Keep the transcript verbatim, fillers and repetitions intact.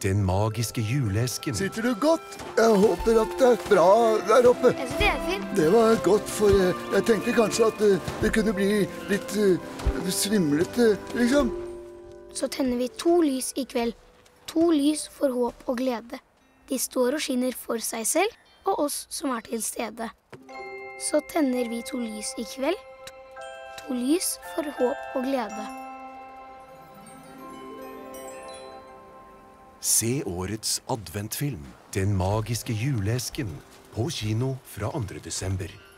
Den magiske juleesken. Sitter du godt? Jeg håper at det er bra der oppe. Jeg synes det er fint. Det var godt, for eh, jeg tenkte kanskje at eh, det kunne bli litt uh, svimlete, liksom. Så tenner vi to lys i kveld. To lys for håp og glede. De står og skinner for seg selv og oss som er til stede. Så tenner vi to lys i kveld. To lys for håp og glede. Se årets adventfilm, Den magiske juleesken, på kino fra andre desember.